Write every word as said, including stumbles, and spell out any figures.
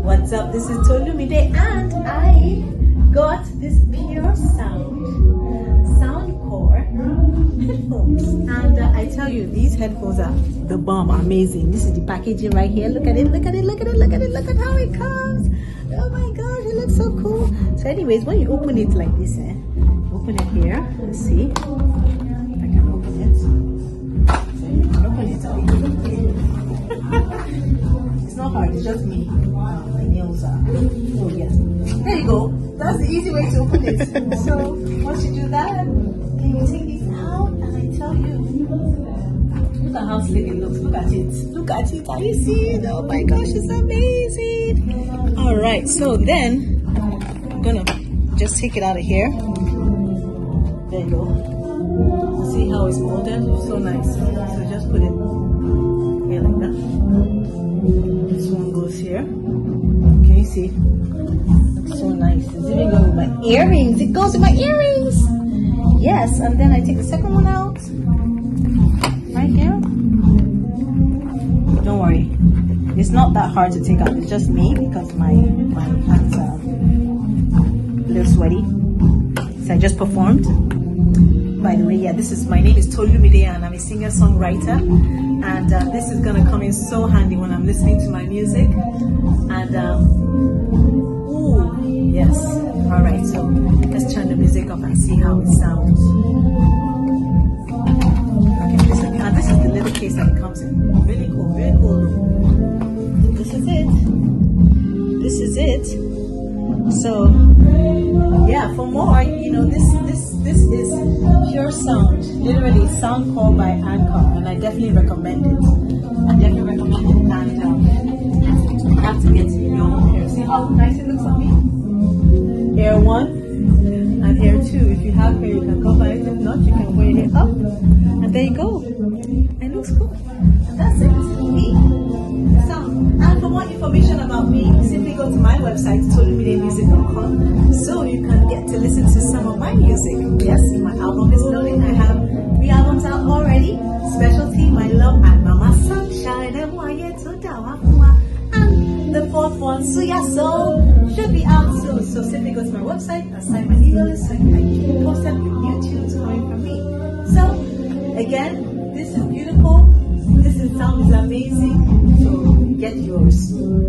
What's up? This is Tolumide, and I got this Pure Sound Soundcore headphones. And uh, I tell you, these headphones are the bomb, amazing. This is the packaging right here. Look at it, look at it, look at it, look at it, look at how it comes. Oh my gosh, it looks so cool. So anyways, when you open it like this, eh, open it here. Let's see. I can open it. So you can open it up. It's not hard, it's just me. Uh, my nails are. Oh yeah. There you go. That's the easy way to open it. So once you do that, then you take this out, and I tell you, look at how slick it looks. Look at it. Look at it. Are you seeing? Oh my gosh, it's amazing. All right. So then I'm gonna just take it out of here. There you go. See how it's molded? So nice. So just put it here like that. This one goes here. Can you see? Looks so nice. It's even going with my earrings. It goes with my earrings. Yes. And then I take the second one out. Right here. Don't worry. It's not that hard to take out. It's just me because my, my hands are a little sweaty. So I just performed. By the way, yeah, this is, my name is Tolumide, and I'm a singer-songwriter. And uh, this is gonna come in so handy when I'm listening to my music. And um, ooh, yes. All right, so let's turn the music up and see how it sounds. Okay, this is, and this is the little case that it comes in. Really cool, really cool. This is it. This is it. So yeah, for more, you know, this this this is Pure Sound, literally Soundcore by Anchor, and I definitely recommend it. I definitely recommend it, and um, you have to get your own hair. See how nice it looks on me? Hair one and hair two. If you have hair, you can cover it. If not, you can wear it up, and there you go. It looks cool, and that's it. Me. So, and for more information about me, simply go to my website, tolumide music dot com, so you can get to listen to some of my music. Yes, my album is loading. I have three albums out already. Specialty, My Love, and Mama Sunshine, and the fourth one, Suya Soul, should be out soon. So simply go to my website, assign my email list, so you can keep posted with new tunes coming from me. So, again, this is beautiful. This is, sound is amazing. So get yours.